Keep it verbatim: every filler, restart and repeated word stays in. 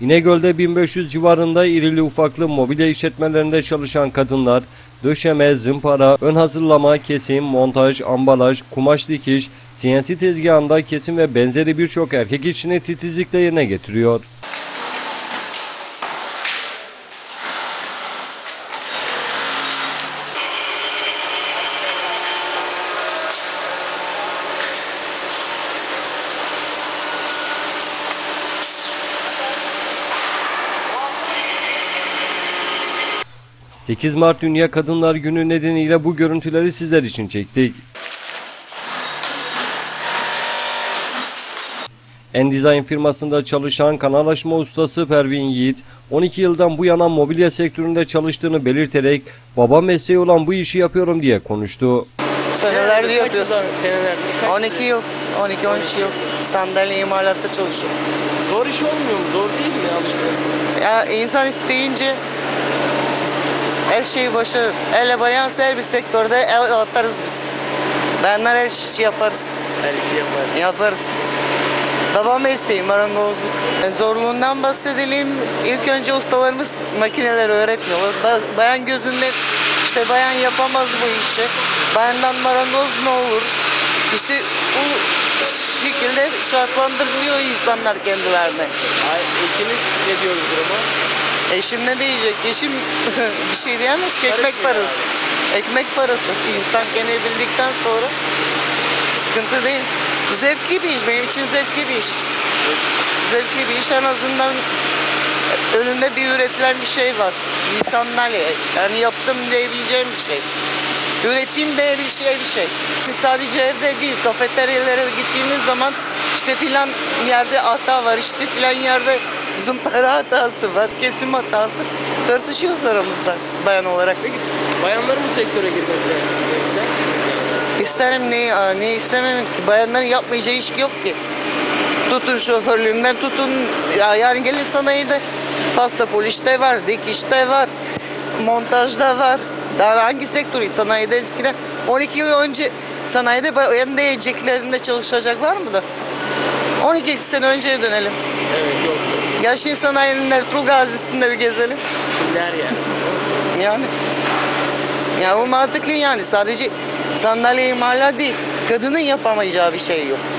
İnegöl'de bin beş yüz civarında irili ufaklı mobilya işletmelerinde çalışan kadınlar, döşeme, zımpara, ön hazırlama, kesim, montaj, ambalaj, kumaş dikiş, C N C tezgahında kesim ve benzeri birçok erkek işini titizlikle yerine getiriyor. sekiz Mart Dünya Kadınlar Günü nedeniyle bu görüntüleri sizler için çektik. Endesign firmasında çalışan kanalaşma ustası Pervin Yiğit, on iki yıldan bu yana mobilya sektöründe çalıştığını belirterek baba mesleği olan bu işi yapıyorum diye konuştu. Senelerdir yapıyorsun. on iki yıl, on iki on üç yıl sandalye imalatta çalışıyorum. Zor iş olmuyor mu? Zor değil mi alışveriş? Ya insan isteyince her şeyi başarır. Hele bayansa her bir sektörde el atarız biz. Bayanlar her işi yaparız. Her işi yapar. Yaparız. Baba mesleği marangozluk. Yani zorluğundan bahsedelim. İlk önce ustalarımız makineleri öğretmiyorlar. Bayan gözünde işte bayan yapamaz bu işi. Bayandan marangoz ne olur? İşte bu şekilde şartlandırılıyor insanlar kendilerine. Ay, eşiniz ne diyor bu duruma? Eşim ne diyecek? Eşim bir şey diyemez ki, ekmek parası. Ekmek parası. İnsan kendini bildikten sonra sıkıntı değil. Zevkli bir iş. Benim için zevkli bir iş. Zevkli bir iş, en azından önünde bir üretilen bir şey var. İnsanlar yani yaptım diyebileceğim bir şey. Ürettiğim diyebileceğim bir şey. Sadece evde değil, kafeteryalara gittiğimiz zaman işte filan yerde hata var, işte filan yerde zımpara hatası var, kesim hatası. Tartışıyoruz aramızda bayan olarak. Peki bayanların bu sektöre girmesi İsterim neyi, ne istemem ki. Bayanların yapmayacağı iş yok ki. Tutun şoförlüğünden tutun, yani gelin sanayide pasta polişte var, dikişte var, montajda var. Daha hangi sektör? Sanayide eskiden on iki yıl önce sanayide bayan diyeceklerinde çalışacaklar mı da? on iki sene önceye dönelim. Evet, yok. Ya şimdi sanayinin Ertuğrul Gazi'sinde bir gezelim. Kimler yani? Yani. Ya o mantıklı yani. Sadece sandalye imalat değil. Kadının yapamayacağı bir şey yok.